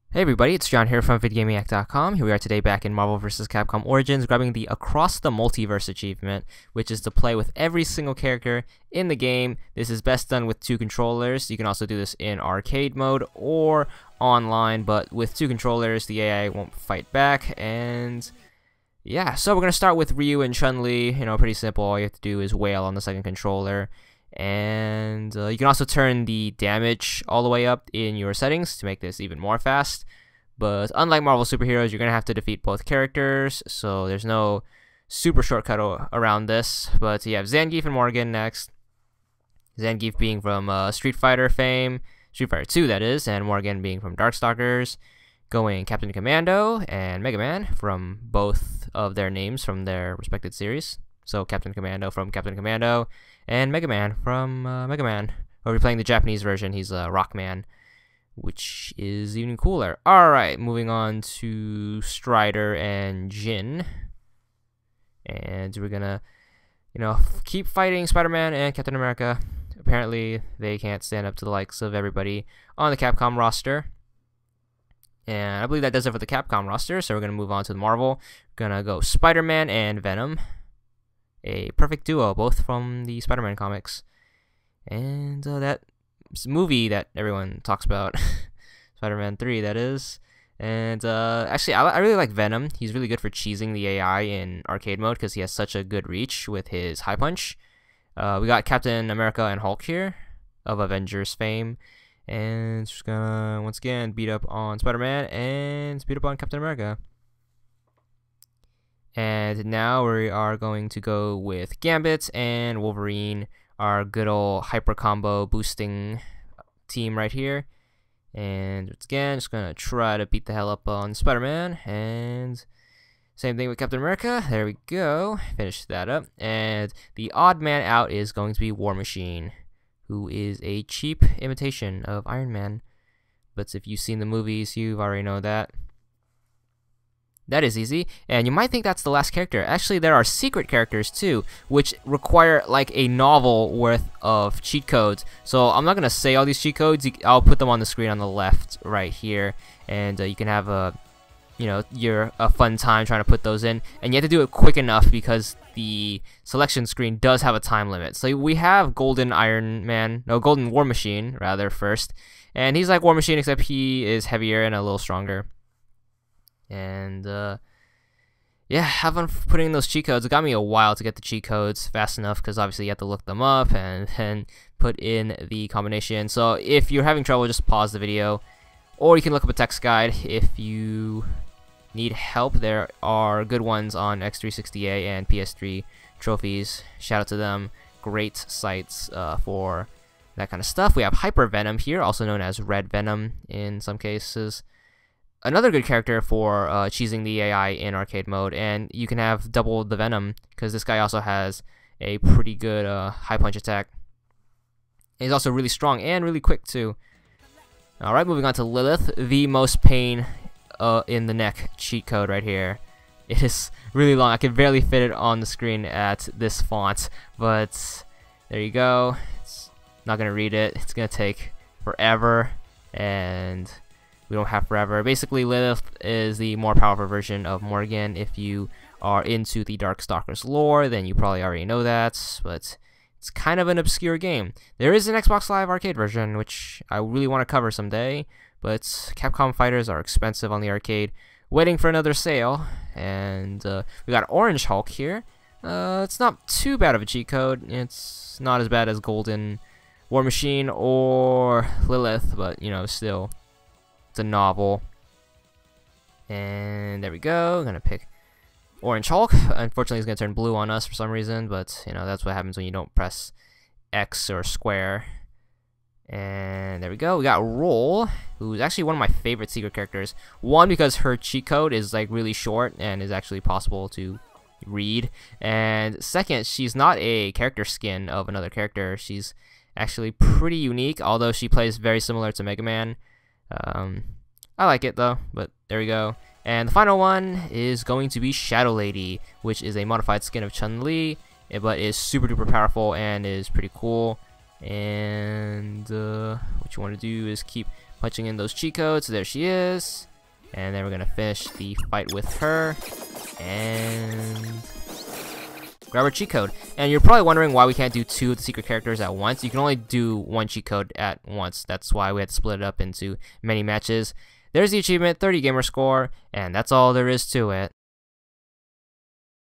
Hey everybody, it's John here from VidGamiac.com. Here we are today back in Marvel vs. Capcom Origins, grabbing the Across the Multiverse achievement, which is to play with every single character in the game. This is best done with 2 controllers. You can also do this in arcade mode or online, but with 2 controllers, the AI won't fight back. And yeah, so we're going to start with Ryu and Chun-Li. Pretty simple. All you have to do is wail on the second controller. And you can also turn the damage all the way up in your settings to make this even more fast. But unlike Marvel superheroes, you're going to have to defeat both characters, so there's no super shortcut around this. But you have Zangief and Morgan next. Zangief being from Street Fighter fame, Street Fighter 2 that is, and Morgan being from Darkstalkers. Going Captain Commando and Mega Man from both of their names from their respected series. So Captain Commando from Captain Commando, and Mega Man from Mega Man. Or if you're playing the Japanese version, he's Rockman, which is even cooler. Alright, moving on to Strider and Jin. And we're gonna, keep fighting Spider-Man and Captain America. Apparently, they can't stand up to the likes of everybody on the Capcom roster. And I believe that does it for the Capcom roster, so we're gonna move on to the Marvel. We're gonna go Spider-Man and Venom. A perfect duo, both from the Spider-Man comics. And that movie that everyone talks about, Spider-Man 3, that is. And actually, I really like Venom. He's really good for cheesing the AI in arcade mode because he has such a good reach with his high punch. We got Captain America and Hulk here, of Avengers fame. And just gonna, once again, beat up on Spider-Man and beat up on Captain America. And now we are going to go with Gambit and Wolverine, our good old hyper combo boosting team right here. And once again, just gonna try to beat the hell up on Spider-Man. And same thing with Captain America. There we go. Finish that up. And the odd man out is going to be War Machine, who is a cheap imitation of Iron Man. But if you've seen the movies, you already know that. That is easy, and you might think that's the last character. Actually, there are secret characters too, which require like a novel worth of cheat codes. So I'm not gonna say all these cheat codes. I'll put them on the screen on the left right here, and you can have a, a fun time trying to put those in. And you have to do it quick enough because the selection screen does have a time limit. So we have Golden War Machine rather first, and he's like War Machine except he is heavier and a little stronger. And yeah, have fun putting in those cheat codes. It got me a while to get the cheat codes fast enough because obviously you have to look them up and then put in the combination. So if you're having trouble, just pause the video, or you can look up a text guide if you need help. There are good ones on X360A and PS3 trophies. Shout out to them. Great sites for that kind of stuff. We have Hyper Venom here, also known as Red Venom in some cases. Another good character for cheesing the AI in arcade mode, and you can have double the Venom because this guy also has a pretty good high punch attack. He's also really strong and really quick too. Alright, moving on to Lilith, the most pain in the neck cheat code right here. It is really long. I can barely fit it on the screen at this font, but there you go. It's not going to read it. It's going to take forever, and we don't have forever. Basically, Lilith is the more powerful version of Morgan. If you are into the Darkstalkers lore, then you probably already know that, but it's kind of an obscure game. There is an Xbox Live arcade version, which I really want to cover someday, but Capcom fighters are expensive on the arcade. Waiting for another sale. And we got Orange Hulk here. It's not too bad of a cheat code. It's not as bad as Golden War Machine or Lilith, but, still, it's a novel. And there we go. I'm gonna pick Orange Hulk. Unfortunately, he's gonna turn blue on us for some reason, but that's what happens when you don't press X or square. And there we go. We got Roll, who's actually one of my favorite secret characters. One, because her cheat code is like really short and is actually possible to read. And second, she's not a character skin of another character. She's actually pretty unique, although she plays very similar to Mega Man. I like it though, but there we go. And the final one is going to be Shadow Lady, which is a modified skin of Chun-Li, but is super duper powerful and is pretty cool. And what you want to do is keep punching in those cheat codes. There she is. And then we're gonna finish the fight with her. And grab our cheat code. And you're probably wondering why we can't do 2 of the secret characters at once. You can only do 1 cheat code at once. That's why we had to split it up into many matches. There's the achievement, 30 gamer score, and that's all there is to it.